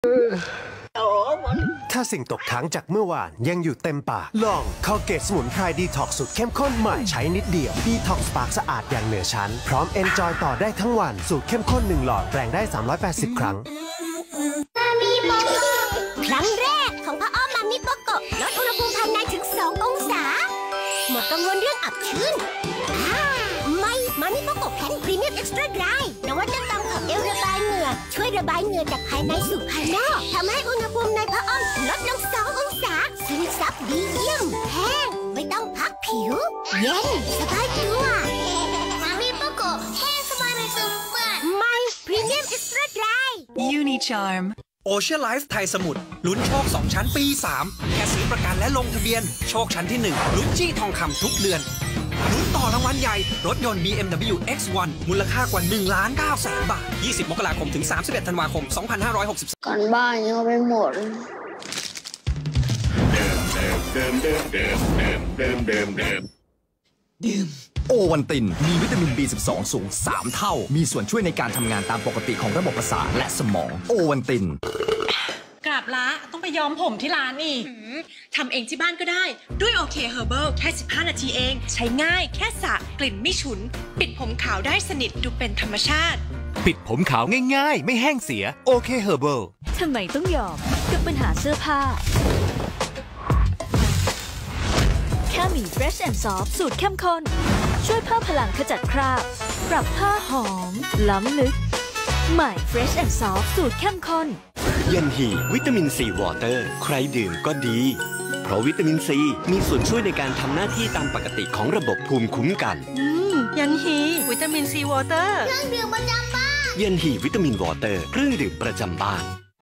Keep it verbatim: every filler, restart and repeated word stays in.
ถ้าสิ่งตกค้างจากเมื่อวานยังอยู่เต็มปากลองคอเกตสมุนไพรดีท็อกซ์สูตรเข้มข้นใหม่ใช้นิดเดียวดีท็อกซ์ปากสะอาดอย่างเหนือชั้นพร้อมเอนจอยต่อได้ทั้งวันสูตรเข้มข้นหนึ่งหลอดแปลงได้สามร้อยแปดสิบครั้งมามิโปโกครั้งแรกของพ่ออ้อมมามิโปโกลดอุณหภูมิภายในถึงสององศาหมดกังวลเรื่องอับชื้นไม่มามิโปโกแพนพรีเมียมเอ็กซ์ตร้าไดรนวัตกรรมของเอลระบายเหงื่อช่วยระบายเหงื่อจากภายในสู่ภายนอกทำให้อุณหภูมิในพ่ออ้อมลดลงสององศาซึมซับดีเยี่ยมแห้งไม่ต้องพักผิวเย็นสบายตัวมามิโปโกแห้งสบายในซึมเปื้อนไม่พรีเมียมเอ็กซ์ตร้าไดร Unicharmโอเชียนไลฟ์ไทยสมุทรลุ้นโชคสองชั้นปีสามแค่ซื้อประกันและลงทะเบียนโชคชั้นที่หนึ่งลุ้นจี้ทองคำทุกเดือนลุ้นต่อรางวัลใหญ่รถยนต์ บี เอ็ม ดับเบิลยู เอ็กซ์ วัน มูลค่ากว่าหนึ่งล้านเก้าแสนบาทยี่สิบมกราคมถึงสามสิบเอ็ดธันวาคมสองพันห้าร้อยหกสิบก่อนบ้านยังเอาไปหมดเดิมเดิมเดิมเดิมเดิมเดิมเดิมดื่มโอวันตินมีวิตามิน บี สิบสอง สูงสามเท่ามีส่วนช่วยในการทำงานตามปกติของระบบประสาทและสมองโอวันตินกราบละต้องไปย้อมผมที่ร้านอีกทำเองที่บ้านก็ได้ด้วยโอเคเฮอร์เบิลแค่สิบห้านาทีเองใช้ง่ายแค่สระกลิ่นไม่ฉุนปิดผมขาวได้สนิทดูเป็นธรรมชาติปิดผมขาวง่ายๆไม่แห้งเสียโอเคเฮอร์เบิลทำไมต้องยอมกับปัญหาเสื้อผ้าแค่มี Fresh and Soft สูตรเข้มข้นช่วยเพิ่มพลังขจัดคราบปรับผ้าหอมล้ำลึกใหม่ Fresh and Soft สูตรเข้มข้นยันฮีวิตามินซีวอเตอร์ใครดื่มก็ดีเพราะวิตามินซีมีส่วนช่วยในการทำหน้าที่ตามปกติของระบบภูมิคุ้มกันอืมยันฮีวิตามินซีวอเตอร์เครื่องดื่มประจำบ้านยันฮีวิตามินวอเตอร์เครื่องดื่มประจำบ้าน